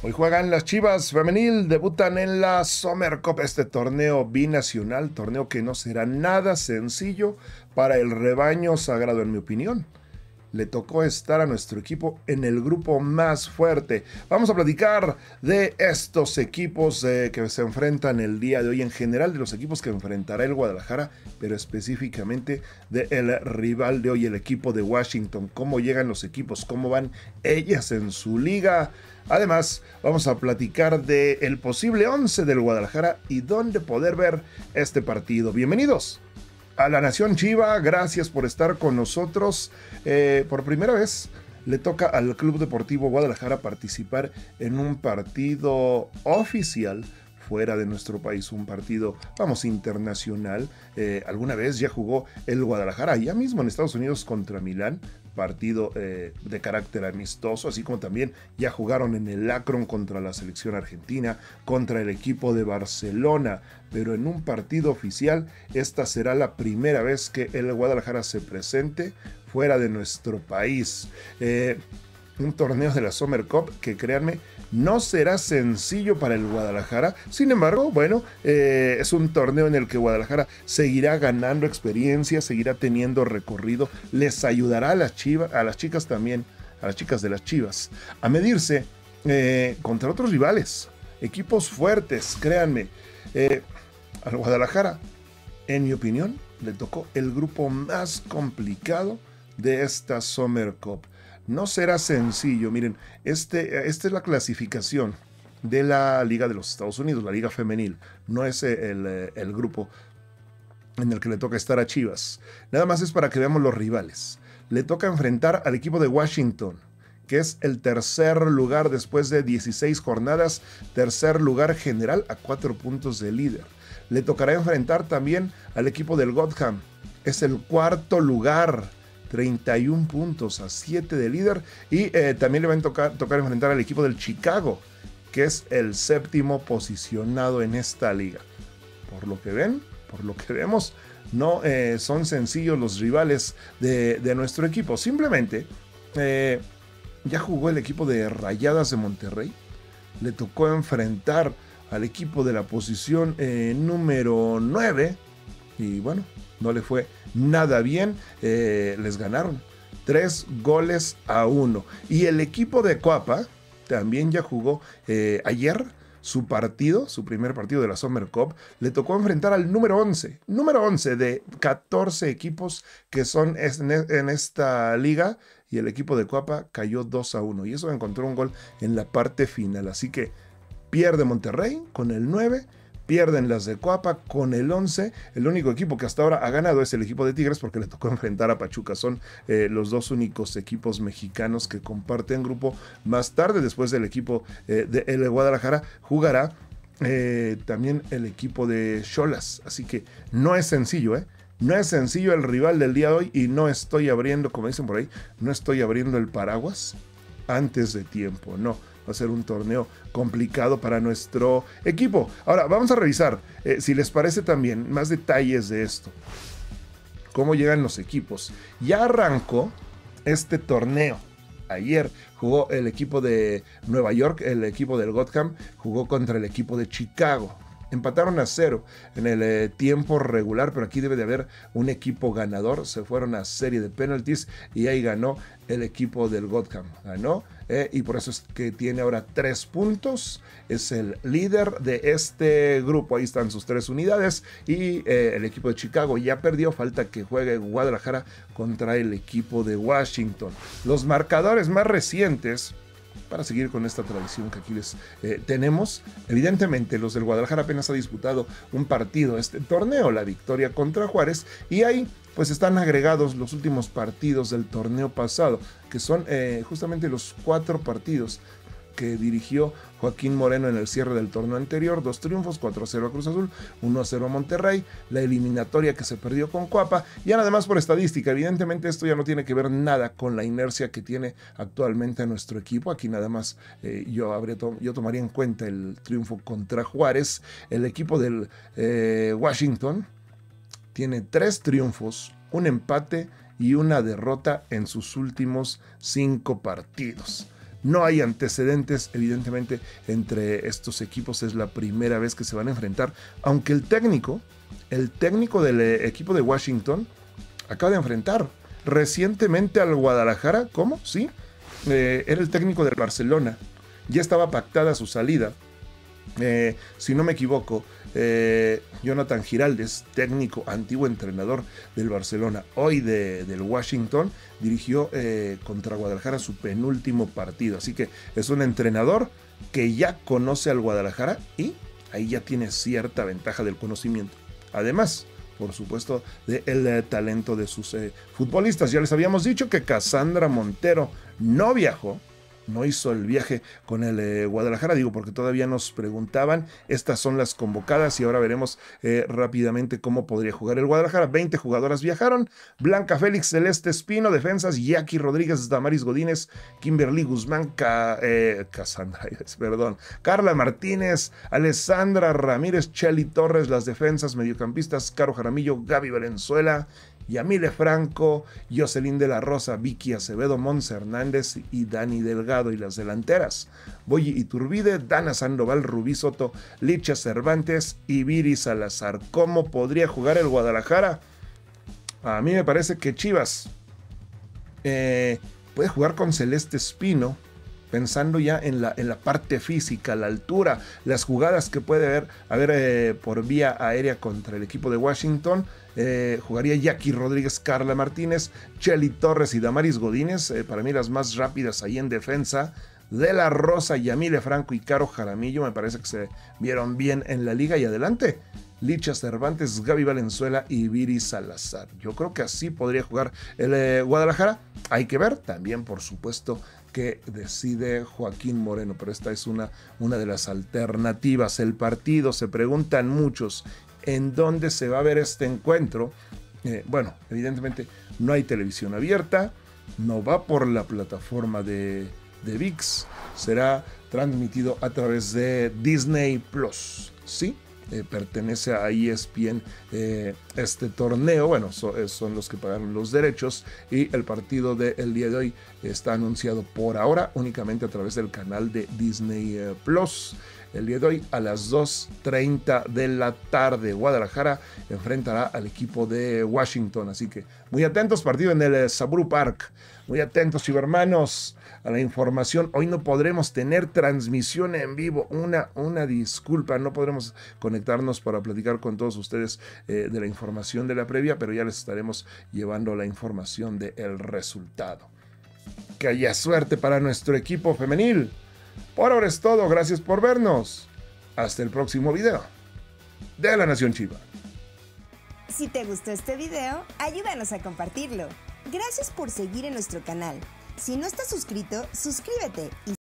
Hoy juegan las Chivas Femenil, debutan en la Summer Cup, este torneo binacional, torneo que no será nada sencillo para el rebaño sagrado, en mi opinión. Le tocó estar a nuestro equipo en el grupo más fuerte. Vamos a platicar de estos equipos que se enfrentan el día de hoy, en general de los equipos que enfrentará el Guadalajara, pero específicamente del rival de hoy, el equipo de Washington. Cómo llegan los equipos, cómo van ellas en su liga. Además, vamos a platicar del posible 11 del Guadalajara y dónde poder ver este partido. Bienvenidos a la Nación Chiva, gracias por estar con nosotros. Por primera vez le toca al Club Deportivo Guadalajara participar en un partido oficial fuera de nuestro país, un partido, vamos, internacional. Alguna vez ya jugó el Guadalajara, ya mismo en Estados Unidos contra Milán, partido de carácter amistoso, así como también ya jugaron en el Akron contra la selección argentina, contra el equipo de Barcelona, pero en un partido oficial, esta será la primera vez que el Guadalajara se presente fuera de nuestro país. Un torneo de la Summer Cup que, créanme, no será sencillo para el Guadalajara. Sin embargo, bueno, es un torneo en el que Guadalajara seguirá ganando experiencia, seguirá teniendo recorrido, les ayudará a las chicas también, a las chicas de las Chivas, a medirse contra otros rivales, equipos fuertes, créanme. Al Guadalajara, en mi opinión, le tocó el grupo más complicado de esta Summer Cup. No será sencillo. Miren, esta es la clasificación de la Liga de los Estados Unidos, la Liga Femenil. No es el grupo en el que le toca estar a Chivas. Nada más es para que veamos los rivales. Le toca enfrentar al equipo de Washington, que es el tercer lugar después de 16 jornadas, tercer lugar general a 4 puntos de líder. Le tocará enfrentar también al equipo del Gotham, es el cuarto lugar, 31 puntos a 7 de líder, y también le va a tocar enfrentar al equipo del Chicago, que es el séptimo posicionado en esta liga. Por lo que ven, por lo que vemos, no son sencillos los rivales de nuestro equipo. Simplemente ya jugó el equipo de Rayadas de Monterrey, le tocó enfrentar al equipo de la posición número 9 y bueno, no le fue nada bien. Les ganaron 3-1. Y el equipo de Coapa también ya jugó ayer su partido, su primer partido de la Summer Cup. Le tocó enfrentar al número 11 de 14 equipos que son en esta liga, y el equipo de Coapa cayó 2-1, y eso encontró un gol en la parte final. Así que pierde Monterrey con el 9, pierden las de Coapa con el 11. El único equipo que hasta ahora ha ganado es el equipo de Tigres, porque le tocó enfrentar a Pachuca. Son los dos únicos equipos mexicanos que comparten grupo. Más tarde, después del equipo de el Guadalajara, jugará también el equipo de Xolas. Así que no es sencillo, no es sencillo el rival del día de hoy, y no estoy abriendo, como dicen por ahí, no estoy abriendo el paraguas antes de tiempo, no. Va a ser un torneo complicado para nuestro equipo. Ahora, vamos a revisar, si les parece también, más detalles de esto. Cómo llegan los equipos. Ya arrancó este torneo. Ayer jugó el equipo de Nueva York, el equipo del Gotham, jugó contra el equipo de Chicago. Empataron a 0 en el tiempo regular, pero aquí debe de haber un equipo ganador. Se fueron a serie de penalties y ahí ganó el equipo del Gotham. Ganó y por eso es que tiene ahora 3 puntos. Es el líder de este grupo. Ahí están sus 3 unidades. Y el equipo de Chicago ya perdió. Falta que juegue Guadalajara contra el equipo de Washington. Los marcadores más recientes, para seguir con esta tradición que aquí les tenemos. Evidentemente, los del Guadalajara apenas ha disputado un partido este torneo, la victoria contra Juárez, y ahí pues están agregados los últimos partidos del torneo pasado, que son justamente los 4 partidos que dirigió Joaquín Moreno en el cierre del torneo anterior. 2 triunfos, 4-0 a Cruz Azul, 1-0 a Monterrey, la eliminatoria que se perdió con Coapa. Ya nada más por estadística, evidentemente esto ya no tiene que ver nada con la inercia que tiene actualmente nuestro equipo. Aquí nada más yo tomaría en cuenta el triunfo contra Juárez. El equipo del Washington tiene 3 triunfos, un empate y una derrota en sus últimos 5 partidos. No hay antecedentes, evidentemente, entre estos equipos. Es la primera vez que se van a enfrentar, aunque el técnico del equipo de Washington acaba de enfrentar recientemente al Guadalajara. ¿Cómo? Sí, era el técnico del Barcelona. Ya estaba pactada su salida. Si no me equivoco, Jonathan Giraldes, técnico, antiguo entrenador del Barcelona, hoy del Washington, dirigió contra Guadalajara su penúltimo partido. Así que es un entrenador que ya conoce al Guadalajara y ahí ya tiene cierta ventaja del conocimiento. Además, por supuesto, del talento de sus futbolistas. Ya les habíamos dicho que Cassandra Montero no viajó, no hizo el viaje con el Guadalajara, digo porque todavía nos preguntaban. Estas son las convocadas y ahora veremos rápidamente cómo podría jugar el Guadalajara. 20 jugadoras viajaron: Blanca Félix, Celeste Espino, defensas, Jackie Rodríguez, Damaris Godínez, Kimberly Guzmán, Carla Martínez, Alessandra Ramírez, Chely Torres, las defensas, mediocampistas, Caro Jaramillo, Gaby Valenzuela, Yamile Franco, Jocelyn de la Rosa, Vicky Acevedo, Monse Hernández y Dani Delgado. Y las delanteras: Boyi Iturbide, Dana Sandoval, Rubí Soto, Licha Cervantes y Viri Salazar. ¿Cómo podría jugar el Guadalajara? A mí me parece que Chivas puede jugar con Celeste Espino, pensando ya en la parte física, la altura, las jugadas que puede haber por vía aérea contra el equipo de Washington. Jugaría Jackie Rodríguez, Carla Martínez, Chely Torres y Damaris Godínez, para mí las más rápidas ahí en defensa. De la Rosa, Yamile Franco y Caro Jaramillo me parece que se vieron bien en la liga. Y adelante, Licha Cervantes, Gaby Valenzuela y Viri Salazar. Yo creo que así podría jugar el Guadalajara. Hay que ver también, por supuesto, que decide Joaquín Moreno, pero esta es una de las alternativas. El partido, se preguntan muchos, ¿en dónde se va a ver este encuentro? Bueno, evidentemente no hay televisión abierta, no va por la plataforma de ViX, será transmitido a través de Disney Plus, ¿sí? Pertenece a ESPN este torneo. Bueno, son los que pagaron los derechos, y el partido del día de hoy está anunciado por ahora únicamente a través del canal de Disney Plus. El día de hoy a las 2:30 de la tarde, Guadalajara enfrentará al equipo de Washington. Así que muy atentos, partido en el Saburu Park. Muy atentos, cibermanos, a la información. Hoy no podremos tener transmisión en vivo. Una disculpa, no podremos conectarnos para platicar con todos ustedes de la información de la previa, pero ya les estaremos llevando la información del resultado. Que haya suerte para nuestro equipo femenil. Por ahora es todo, gracias por vernos. Hasta el próximo video de La Nación Chiva. Si te gustó este video, ayúdanos a compartirlo. Gracias por seguir en nuestro canal. Si no estás suscrito, suscríbete y